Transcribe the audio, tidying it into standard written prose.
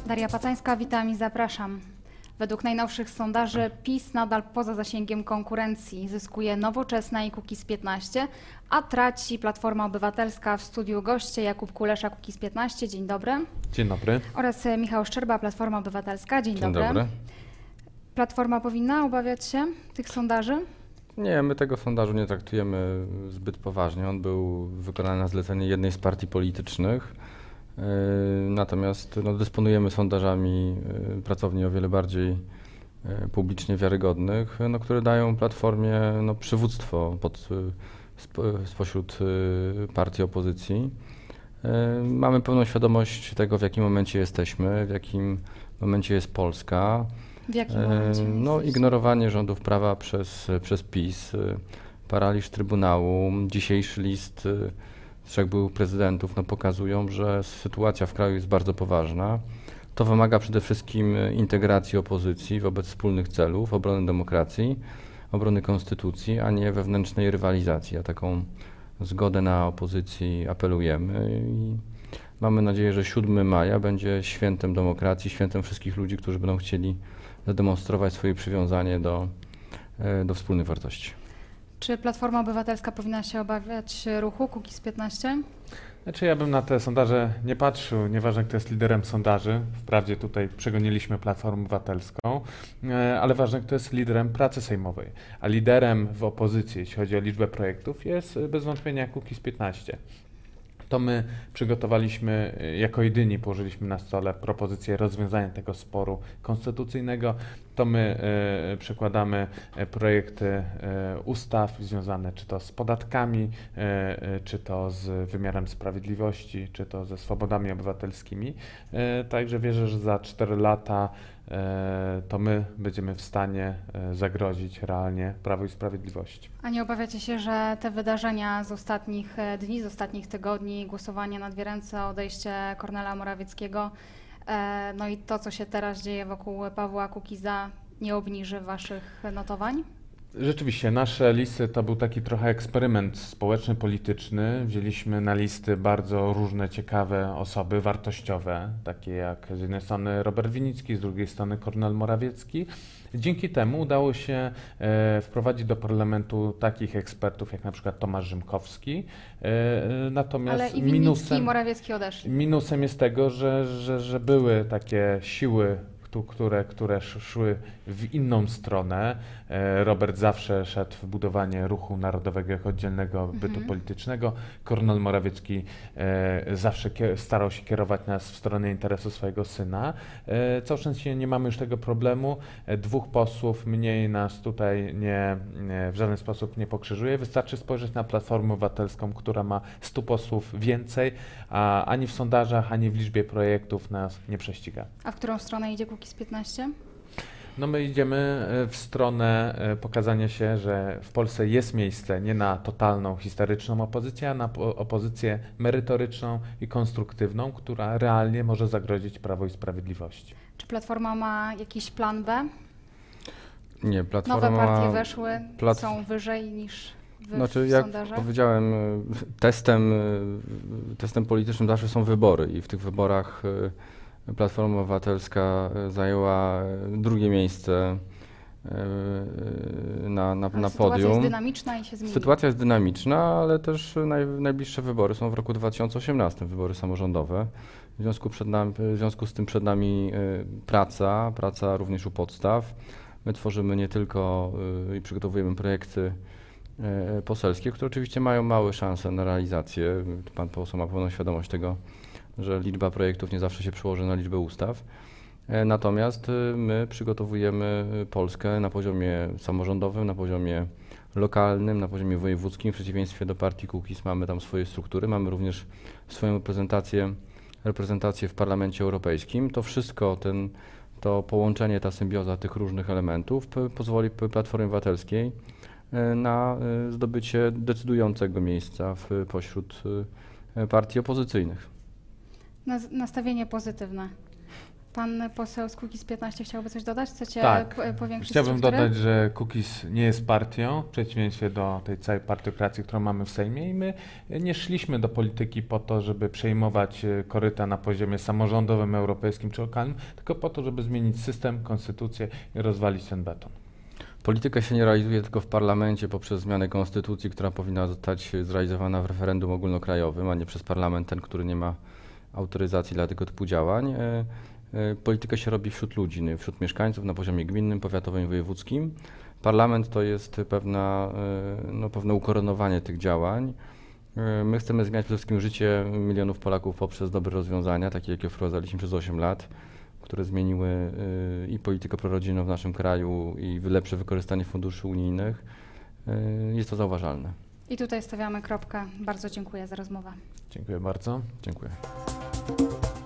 Daria Pacańska, witam i zapraszam. Według najnowszych sondaży PiS nadal poza zasięgiem konkurencji zyskuje Nowoczesna i Kukiz15, a traci Platforma Obywatelska. W studiu goście Jakub Kulesza, Kukiz15. Dzień dobry. Dzień dobry. Oraz Michał Szczerba, Platforma Obywatelska. Dzień dobry. Dobry. Platforma powinna obawiać się tych sondaży? Nie, my tego sondażu nie traktujemy zbyt poważnie. On był wykonany na zlecenie jednej z partii politycznych. Natomiast dysponujemy sondażami pracowni o wiele bardziej publicznie wiarygodnych, które dają Platformie przywództwo spośród partii opozycji. Mamy pełną świadomość tego, w jakim momencie jesteśmy, w jakim momencie jest Polska. W jakim momencie Ignorowanie rządów prawa przez PiS, paraliż Trybunału, dzisiejszy list 3 byłych prezydentów pokazują, że sytuacja w kraju jest bardzo poważna. To wymaga przede wszystkim integracji opozycji wobec wspólnych celów, obrony demokracji, obrony konstytucji, a nie wewnętrznej rywalizacji. A taką zgodę na opozycji apelujemy i mamy nadzieję, że 7 maja będzie świętem demokracji, świętem wszystkich ludzi, którzy będą chcieli zademonstrować swoje przywiązanie do wspólnych wartości. Czy Platforma Obywatelska powinna się obawiać ruchu Kukiz15? Znaczy ja bym na te sondaże nie patrzył, nieważne kto jest liderem sondaży, wprawdzie tutaj przegoniliśmy Platformę Obywatelską, ale ważne kto jest liderem pracy sejmowej, a liderem w opozycji, jeśli chodzi o liczbę projektów, jest bez wątpienia Kukiz15. To my przygotowaliśmy, jako jedyni położyliśmy na stole propozycję rozwiązania tego sporu konstytucyjnego. To my przekładamy projekty ustaw związane czy to z podatkami, czy to z wymiarem sprawiedliwości, czy to ze swobodami obywatelskimi. Także wierzę, że za 4 lata to my będziemy w stanie zagrozić realnie Prawu i Sprawiedliwości. A nie obawiacie się, że te wydarzenia z ostatnich dni, z ostatnich tygodni, głosowanie na 2 ręce, odejście Kornela Morawieckiego, i to, co się teraz dzieje wokół Pawła Kukiza, nie obniży waszych notowań? Rzeczywiście, nasze listy to był taki trochę eksperyment społeczny-polityczny. Wzięliśmy na listy bardzo różne, ciekawe osoby wartościowe, takie jak z jednej strony Robert Winnicki, z drugiej strony Kornel Morawiecki. Dzięki temu udało się wprowadzić do parlamentu takich ekspertów jak na przykład Tomasz Rzymkowski. Natomiast ale i Winnicki i Morawiecki odeszli. Minusem jest tego, że były takie siły, które szły w inną stronę. Robert zawsze szedł w budowanie ruchu narodowego jako oddzielnego bytu politycznego. Kornel Morawiecki zawsze starał się kierować nas w stronę interesu swojego syna. Całe szczęście nie mamy już tego problemu. 2 posłów mniej nas tutaj w żaden sposób nie pokrzyżuje. Wystarczy spojrzeć na Platformę Obywatelską, która ma 100 posłów więcej, a ani w sondażach, ani w liczbie projektów nas nie prześciga. A w którą stronę idzie Kukiz15? My idziemy w stronę pokazania się, że w Polsce jest miejsce nie na totalną, historyczną opozycję, a na opozycję merytoryczną i konstruktywną, która realnie może zagrozić Prawo i Sprawiedliwości. Czy Platforma ma jakiś plan B? Nie, Platforma Nowe partie weszły, są wyżej niż w jak sondażach? powiedziałem, testem politycznym zawsze są wybory i w tych wyborach Platforma Obywatelska zajęła 2. miejsce na podium. Sytuacja jest dynamiczna i się zmieni. Sytuacja jest dynamiczna, ale też najbliższe wybory są w roku 2018, wybory samorządowe. W związku z tym przed nami praca również u podstaw. My tworzymy nie tylko i przygotowujemy projekty poselskie, które oczywiście mają małe szanse na realizację. Pan poseł ma pełną świadomość tego, że liczba projektów nie zawsze się przełoży na liczbę ustaw. Natomiast my przygotowujemy Polskę na poziomie samorządowym, na poziomie lokalnym, na poziomie wojewódzkim. W przeciwieństwie do partii Kukiz mamy tam swoje struktury, mamy również swoją reprezentację w Parlamencie Europejskim. To wszystko, to połączenie, ta symbioza tych różnych elementów pozwoli Platformie Obywatelskiej na zdobycie decydującego miejsca pośród partii opozycyjnych. Nastawienie pozytywne. Pan poseł z Kukiz15 chciałby coś dodać? Chcecie Tak. powiększyć Chciałbym struktury? dodać, że Kukiz nie jest partią, w przeciwieństwie do tej całej partiokracji, którą mamy w Sejmie, i my nie szliśmy do polityki po to, żeby przejmować koryta na poziomie samorządowym, europejskim czy lokalnym, tylko po to, żeby zmienić system, konstytucję i rozwalić ten beton. Polityka się nie realizuje tylko w parlamencie poprzez zmianę konstytucji, która powinna zostać zrealizowana w referendum ogólnokrajowym, a nie przez parlament, ten, który nie ma autoryzacji dla tego typu działań. Polityka się robi wśród ludzi, wśród mieszkańców na poziomie gminnym, powiatowym i wojewódzkim. Parlament to jest pewne ukoronowanie tych działań. My chcemy zmieniać przede wszystkim życie milionów Polaków poprzez dobre rozwiązania, takie jakie wprowadzaliśmy przez 8 lat, które zmieniły i politykę prorodzinną w naszym kraju, i lepsze wykorzystanie funduszy unijnych. Jest to zauważalne. I tutaj stawiamy kropkę. Bardzo dziękuję za rozmowę. Dziękuję bardzo. Dziękuję.